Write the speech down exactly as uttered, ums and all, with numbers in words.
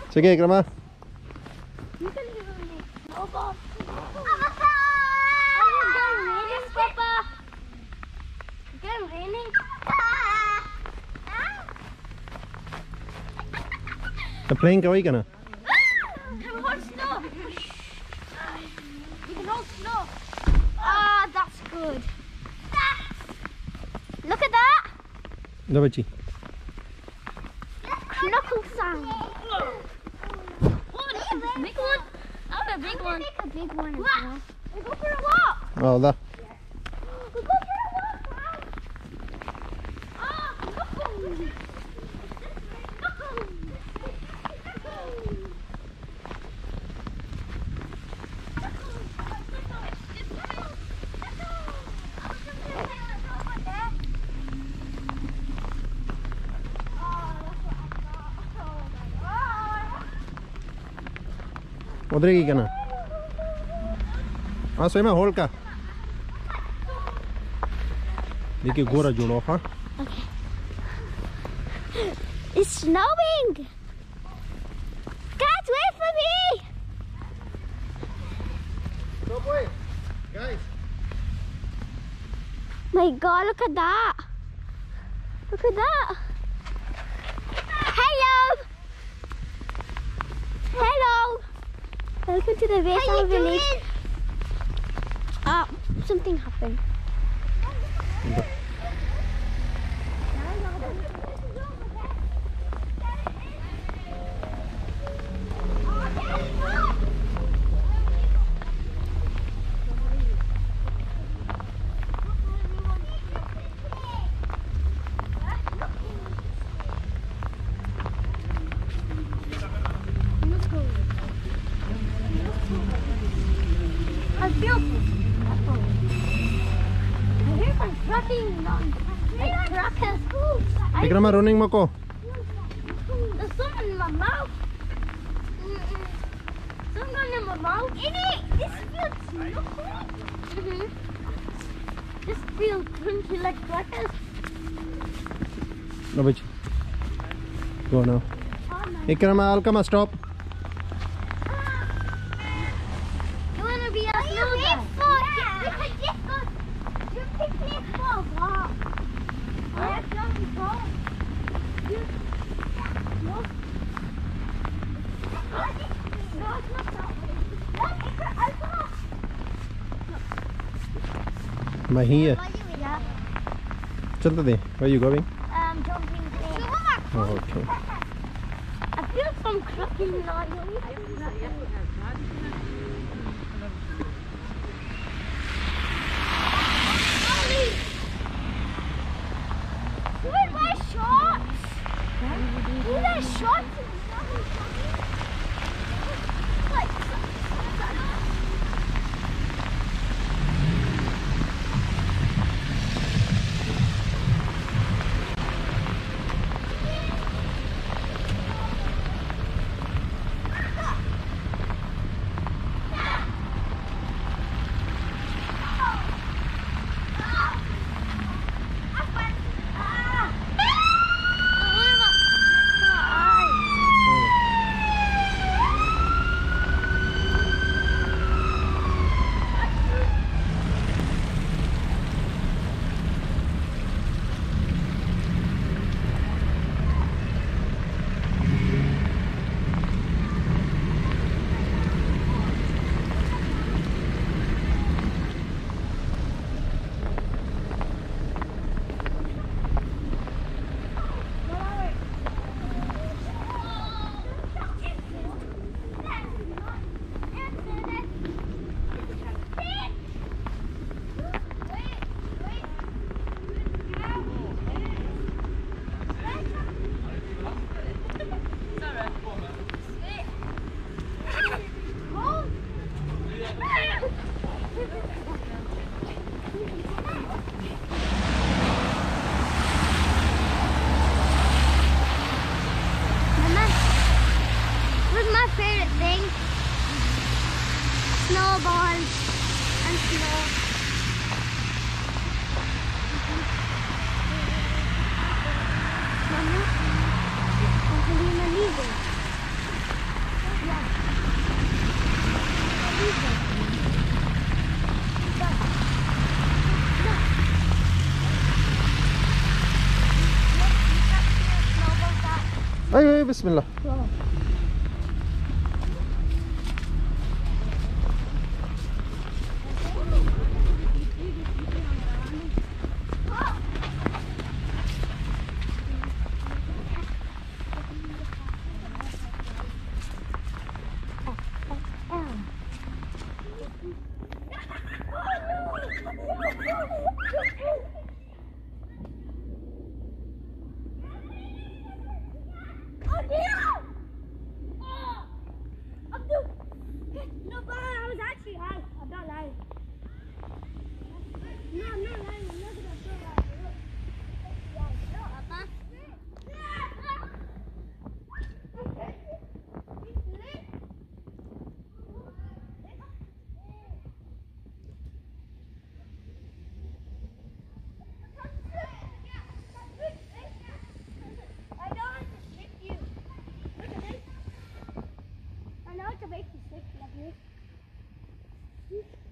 Sige, Grandma. You can do it. Snowball. Papa! Are you getting raining, Papa? It's getting raining. The plane going gonna? Can we hold snow? You can hold snow. Ah, that's good. Look at that. No, Bachi. Knuckle sound. Oh, this is a big one. I want a big one. Make a big one as well. We go for a walk. Oh, that. We go for a walk. Ah, knuckles. Knuckles. उधर की करना हाँ सही में whole का देखिए गोरा जोड़ो हाँ Okay. It's snowing. Guys, wait for me. Go boy, guys. My God, look at that. Look at that. Hello. Hello. Welcome to the base of village. Ah, something happened. I feel I hear my cracking on my crackers. Ikram ma running mo ko. There's something in my mouth. Something in my mouth. In it. This feels snuffly. Mm-hmm. This feels crunchy like crackers. No bitch. Go now. Oh, no. Ikram I'll come stop. You wanna be a snow guy? Because this goes to picnic for a walk. Where can we go? You... No. No, it's not that way. No, Ikram, I'll come up. I'm here. Yeah. Chalta de. Where are you going? Um, jumping thing. Oh, okay. I feel some cracking noise. Where's my shorts? Where's my shorts? Like, snowballs and snow. Mama, I'm going to leave it. Bismillah. Go. No, but I was actually high. I'm not lying. No, I'm not lying. I'm not gonna show that. Look. Papa. I know how to slip you. Look at this. I know how to make you slip like this.